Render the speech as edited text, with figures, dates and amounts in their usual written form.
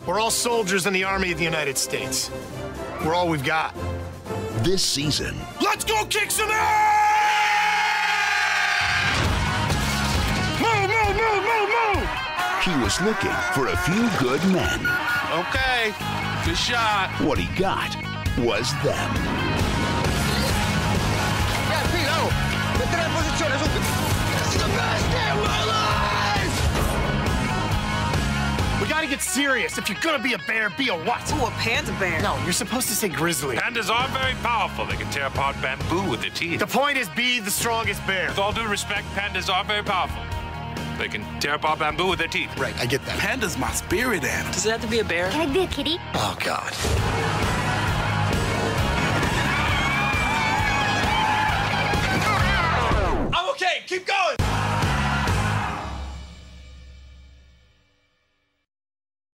We're all soldiers in the Army of the United States. We're all we've got. This season, Let's go kick some ass! Move, move, move, move, move! he was looking for a few good men. Okay, good shot. What he got was them. We gotta get serious. If you're gonna be a bear, be a what? Ooh, a panda bear. No, you're supposed to say grizzly. Pandas are very powerful. They can tear apart bamboo with their teeth. The point is be the strongest bear. With all due respect, pandas are very powerful. They can tear apart bamboo with their teeth. Right, I get that. Panda's my spirit animal. Does it have to be a bear? Can I be a kitty? Oh, God.